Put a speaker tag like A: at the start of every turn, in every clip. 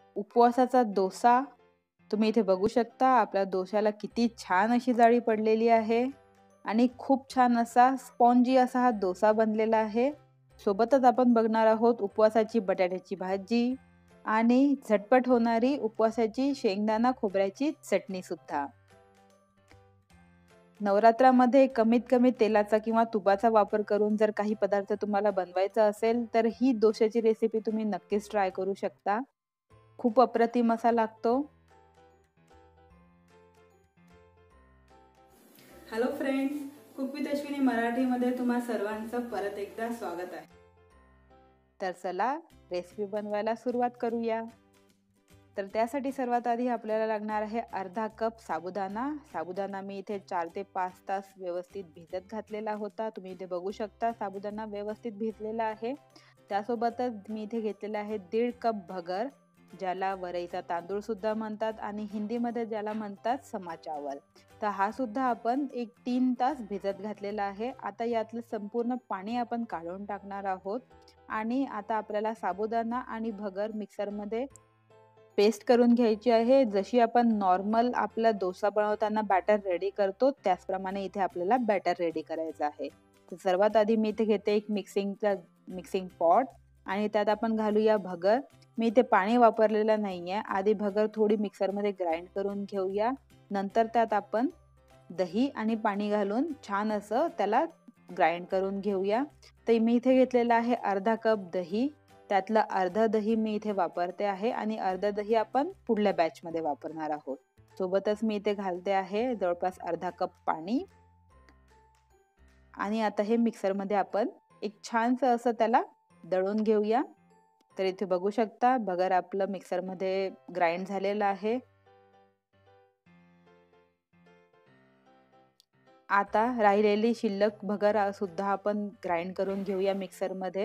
A: उपवासाचा डोसा तुम्ही इथे बघू शकता. आपल्या डोश्याला किती छान अशी जाळी पडलेली आहे आणि खूप छान असा स्पॉन्जी असा हा डोसा बनलेला आहे. सोबतच आपण बघणार आहोत उपवासाची बटाट्याची भाजी आणि झटपट होणारी उपवासाची शेंगदाणा खोबऱ्याची चटणी सुद्धा. नवरात्रामध्ये कमीत कमी तेलाचा किंवा तुपाचा वापर करून जर काही पदार्थ तुम्हाला बनवायचा असेल तर ही डोश्याची रेसिपी तुम्ही नक्कीच ट्राय करू शकता. खूप अप्रतिम असा लागतो. Hello friends, cook with Ashwini मराठीमध्ये तुम्हा सर्वांचं परत एकदा स्वागत आहे. तर चला रेसिपी बनवायला सुरुवात करूया. तर त्यासाठी सर्वात आधी आपल्याला लागणार आहे अर्धा कप साबुदाणा. साबुदाणा मी इथे 4 ते 5 तास व्यवस्थित भिजत घातलेला होता. तुम्ही इथे बघू शकता साबुदाणा व्यवस्थित भिजलेला आहे. त्यासोबतच मी इथे घेतलेला आहे 1.5 कप भगर, ज्याला वरईचा तांदूळ सुद्धा म्हणतात आणि हिंदीमध्ये ज्याला म्हणतात समा चावल. तर हा सुद्धा आपण 3 तास भिजत घातलेला आहे. आता यातलं संपूर्ण पाणी आपण काढून टाकणार आहोत आणि आता आपल्याला साबुदाणा आणि भगर मिक्सरमध्ये पेस्ट करून घ्यायची आहे. जशी आपण नॉर्मल आपला डोसा बनवताना बॅटर रेडी करतो त्याचप्रमाणे इथे आपल्याला बॅटर रेडी करायचं आहे. तर सर्वात आधी मी इथे घेते एक मिक्सिंग पॉट आणि त्यात आपण घालूया भगर. मी इथे पाणी वापरलेलं नाहीये. आधी भगर थोडी मिक्सरमध्ये ग्राइंड करून घेऊया. नंतर त्यात आपण दही आणि पाणी घालून छान असं त्याला ग्राइंड करून घेऊया. तर मी इथे घेतलेला आहे अर्धा कप दही. त्यातलं अर्धा दही मी इथे वापरते आहे आणि अर्धा दही आपण पुढल्या बॅचमध्ये वापरणार आहोत. सोबतच मी इथे घालते आहे जवळपास अर्धा कप पाणी आणि आता हे मिक्सरमध्ये आपण एक छानसं असं त्याला दळून घेऊया. तर इथे बघू शकता भगर आपलं मिक्सरमध्ये ग्राइंड झालेलं आहे. आता राहिलेली शिल्लक भगर सुद्धा आपण ग्राइंड करून घेऊया मिक्सरमध्ये.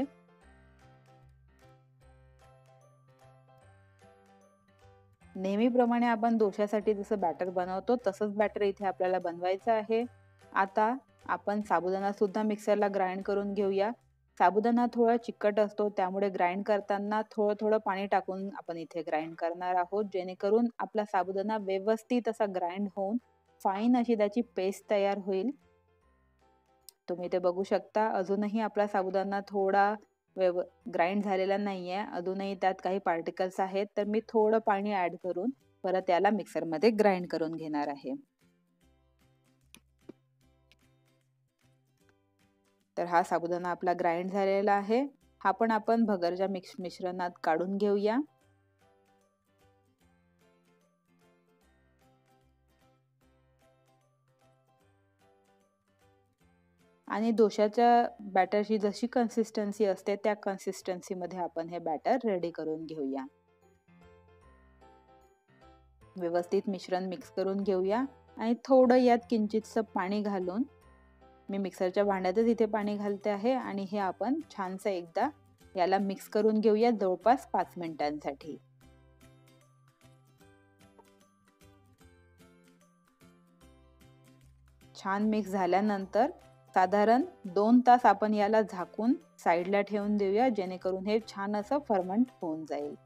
A: नेहमीप्रमाणे आपण डोश्यासाठी जसं बॅटर बनवतो तसंच बॅटर इथे आपल्याला बनवायचं आहे. आता आपण साबुदाणा सुद्धा मिक्सरला ग्राइंड करून घेऊया. साबुदाणा थोडा चिकट असतो त्यामुळे ग्राइंड करताना थोडं पाणी टाकून आपण इथे ग्राइंड करणार आहोत, जेणेकरून आपला साबुदाणा व्यवस्थित असा ग्राइंड होऊन फाईन अशी त्याची पेस्ट तयार होईल. तुम्ही इथे बघू शकता अजूनही आपला साबुदाणा थोडा ग्राइंड झालेला नाहीये. अजूनही त्यात काही पार्टिकल्स आहेत. तर मी थोडं पाणी ऍड करून परत याला मिक्सरमध्ये ग्राइंड करून घेणार आहे. तर हा साबुदाणा आपला ग्राइंड झालेला आहे. हा पण आपण भगरच्या मिश्रणात काढून घेऊया. आणि डोश्याच्या बॅटरची जशी कन्सिस्टन्सी असते त्या कन्सिस्टन्सीमध्ये आपण हे बॅटर रेडी करून घेऊया. व्यवस्थित मिश्रण मिक्स करून घेऊया आणि थोडं यात किंचितसं पाणी घालून मी मिक्सरच्या भांड्यातच इथे पाणी घालते आहे आणि हे आपण छानसं एकदा याला मिक्स करून घेऊया जवळपास 5 मिनिटांसाठी. छान मिक्स झाल्यानंतर साधारण 2 तास आपण याला झाकून साईडला ठेवून देऊया, जेणेकरून हे छान असं फर्मंट होऊन जाईल.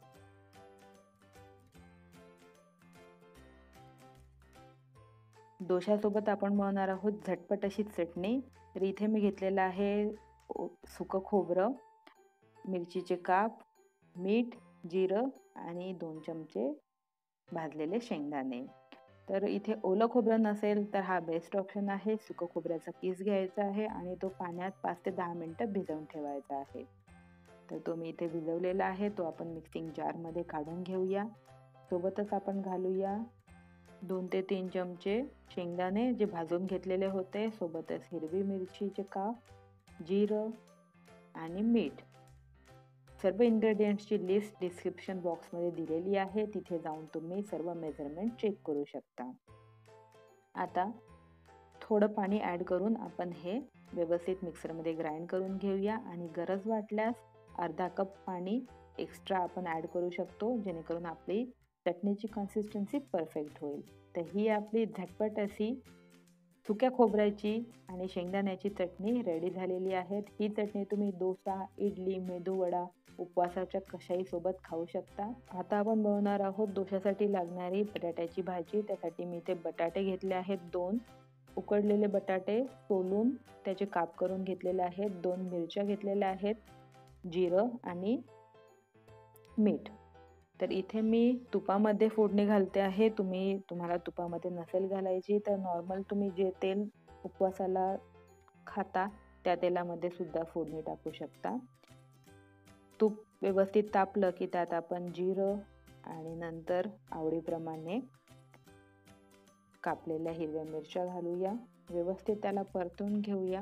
A: डोश्यासोबत आपण बनवणार आहोत झटपट अशी चटणी. तर इथे मी घेतलेलं आहे सुकं खोबरं, मिरचीचे काप, मीठ, जिरं आणि 2 चमचे भाजलेले शेंगदाणे. तर इथे ओलं खोबरं नसेल तर हा बेस्ट ऑप्शन आहे. सुकं खोबऱ्याचा किस घ्यायचा आहे आणि तो पाण्यात 5 ते 10 मिनिटं भिजवून ठेवायचा आहे. तर तो मी इथे भिजवलेला आहे, तो आपण मिक्सिंग जारमध्ये काढून घेऊया. सोबतच आपण घालूया 2 ते 3 चमचे शेंगदाणे जे भाजून घेतलेले होते. सोबतच हिरवी मिरचीचे काप, जिरं आणि मीठ. सर्व इन्ग्रेडियंट्सची लिस्ट डिस्क्रिप्शन बॉक्समध्ये दिलेली आहे. तिथे जाऊन तुम्ही सर्व मेजरमेंट चेक करू शकता. आता थोडं पाणी ॲड करून आपण हे व्यवस्थित मिक्सरमध्ये ग्राइंड करून घेऊया आणि गरज वाटल्यास अर्धा कप पाणी एक्स्ट्रा आपण ॲड करू शकतो, जेणेकरून आपली चटणीची कन्सिस्टन्सी परफेक्ट होईल. तर ही आपली झटपट अशी सुक्या खोबऱ्याची आणि शेंगदाण्याची चटणी रेडी झालेली आहे. ही चटणी तुम्ही डोसा, इडली, मेदूवडा उपवासाच्या कशाही सोबत खाऊ शकता। आता आपण बनवणार आहोत डोशासाठी लागणारी बटाट्याची भाजी। त्यासाठी मी इथे बटाटे घेतले आहेत 2, उकडलेले बटाटे सोलून त्याचे काप करून घेतलेले आहेत, 2 मिरच्या घेतलेल्या आहेत, जिरं आणि मीठ। तर इथे मी तुपामध्ये फोडणी घालते आहे। तुम्हाला तुपामध्ये नसेल घालायची तर नॉर्मल तुम्ही जे तेल उपवासाला खाता त्या तेलामध्ये सुद्धा फोडणी टाकू शकता। तूप व्यवस्थित तापलं की त्यात आपण जिरं आणि नंतर आवडीप्रमाणे कापलेल्या हिरव्या मिरच्या घालूया। व्यवस्थित त्याला परतून घेऊया।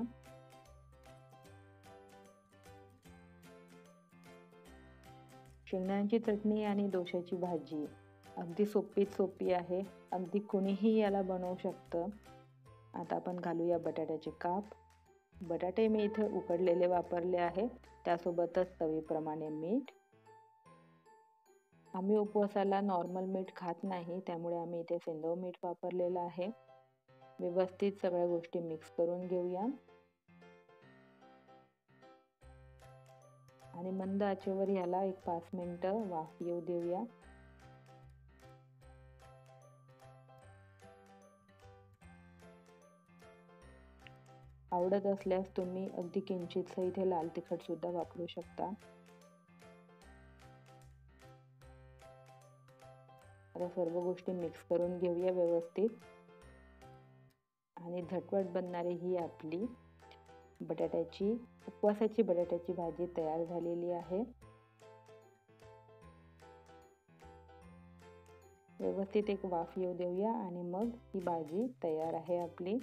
A: शेंगदाण्याची चटणी आणि डोशाची भाजी अगदी सोपी आहे, अगदी कोणीही याला बनवू शकतं। आता आपण घालूया बटाट्याचे काप। बटाटे मी इथे उकडलेले वापरले आहे, त्यासोबतच चवीप्रमाणे मीठ। आम्ही उपवासाला नॉर्मल मीठ खात नाही, त्यामुळे आम्ही इथे सेंधव मीठ वापरलेलं आहे। व्यवस्थित सगळ्या गोष्टी मिक्स करून घेऊया आणि मंद आचेवर याला एक 5 मिनिटं वाफ येऊ देऊया। आवडत असल्यास तुम्ही अगदी किंचितसं इथे लाल तिखट सुद्धा वापरू शकता। आता सर्व गोष्टी मिक्स करून घेऊया व्यवस्थित आणि झटपट बनणारी ही आपली उपवासाची बटाट्याची भाजी तयार झालेली आहे। व्यवस्थित एक वाफ येऊ देऊया आणि मग ही भाजी तयार आहे आपली।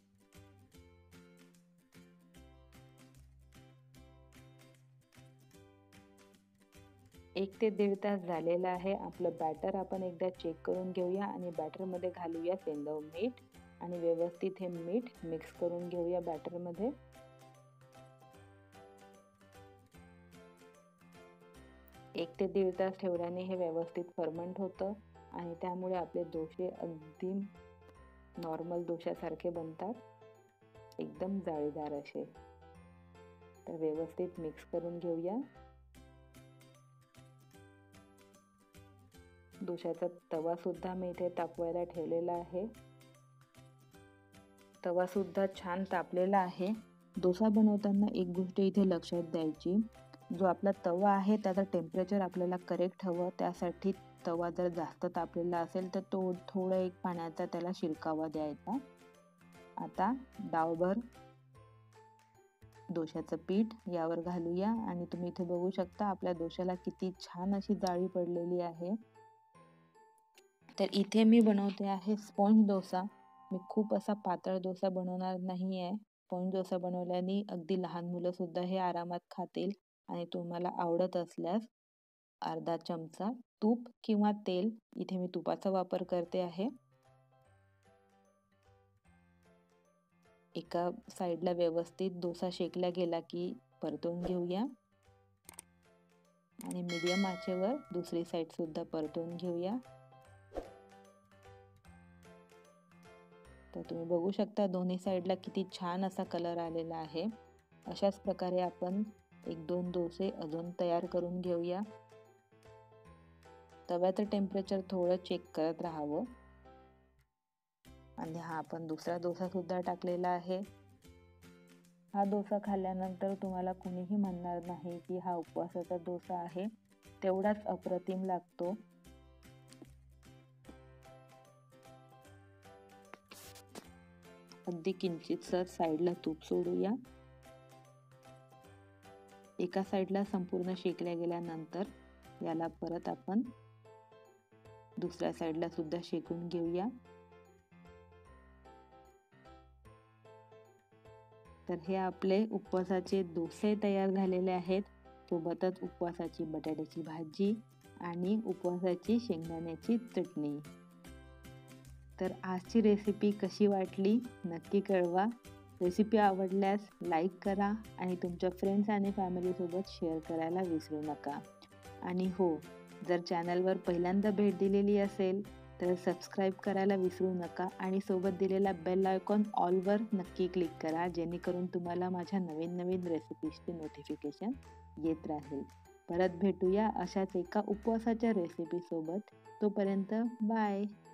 A: 1 ते 1.5 तास झालेला आहे। आपलं बॅटर आपण एकदा चेक करून घेऊया आणि बॅटरमध्ये घालूया सेंधव मीठ आणि व्यवस्थित हे मीठ मिक्स करून घेऊया बॅटरमध्ये। एक ते 1.5 तास ठेवल्याने हे व्यवस्थित फर्मेंट होतं आणि त्यामुळे आपले डोसे अगदी नॉर्मल डोशासारखे बनतात, एकदम जाळीदार असे। तर व्यवस्थित मिक्स करून घेऊया। डोशाचा तवा सुद्धा मी इथे तापवायला ठेवलेला आहे। तवा सुद्धा छान तापलेला आहे। डोसा बनवताना एक गोष्ट इथे लक्षात द्यायची, जो आपला तवा आहे त्याचं टेम्परेचर आपल्याला करेक्ट हवं, त्यासाठी तवा जर जास्त तापलेला असेल तर थोडं एक पाण्याचा त्याला शिरकावा द्यायचा। आता डावभर डोशाचं पीठ यावर घालूया आणि तुम्ही इथे बघू शकता आपल्या डोशाला किती छान अशी जाळी पडलेली आहे। तर इथे मी बनवते आहे स्पॉन्ज डोसा। मी खूप असा पातळ डोसा बनवणार नाही आहे। स्पॉन्ज डोसा बनवल्याने अगदी लहान मुलं सुद्धा हे आरामात खातील आणि तुम्हाला आवडत असल्यास अर्धा चमचा तूप किंवा तेल, इथे मी तुपाचा वापर करते आहे, एका साईडला व्यवस्थित डोसा शेकला गेला की परतून घेऊया आणि मीडियम आचेवर दुसरी साईड सुद्धा परतून घेऊया। तर तुम्ही बघू शकता दोन्ही साईडला किती छान असा कलर आलेला आहे। अशाच प्रकारे आपण 1-2 डोसे अजून तयार करून घेऊया। तव्याचं टेम्परेचर थोडं चेक करत राहावं। आणि हा आपण दुसरा डोसा सुद्धा टाकलेला आहे। हा डोसा खाल्ल्यानंतर तुम्हाला कुणीही म्हणणार नाही की हा उपवासाचा डोसा आहे, तेवढाच अप्रतिम लागतो। अगदी किंचितसर साईडला तूप सोडूया। एका साईडला संपूर्ण शेकल्या गेल्यानंतर याला परत आपण दुसऱ्या साईडला सुद्धा शेकून घेऊया। तर हे आपले उपवासाचे डोसे तयार झालेले आहेत, सोबतच उपवासाची बटाट्याची भाजी आणि उपवासाची शेंगदाण्याची चटणी। तर आजची रेसिपी कशी वाटली नक्की कळवा। रेसिपी आवडल्यास लाईक करा आणि तुमच्या फ्रेंड्स आणि फॅमिलीसोबत शेअर करायला विसरू नका। आणि हो, जर चॅनलवर पहिल्यांदा भेट दिलेली असेल तर सबस्क्राईब करायला विसरू नका आणि सोबत दिलेला बेल आयकॉन ऑलवर नक्की क्लिक करा, जेणेकरून तुम्हाला माझ्या नवीन रेसिपीजचे नोटिफिकेशन येत राहील। परत भेटूया अशाच एका उपवासाच्या रेसिपी सोबत. तोपर्यंत बाय.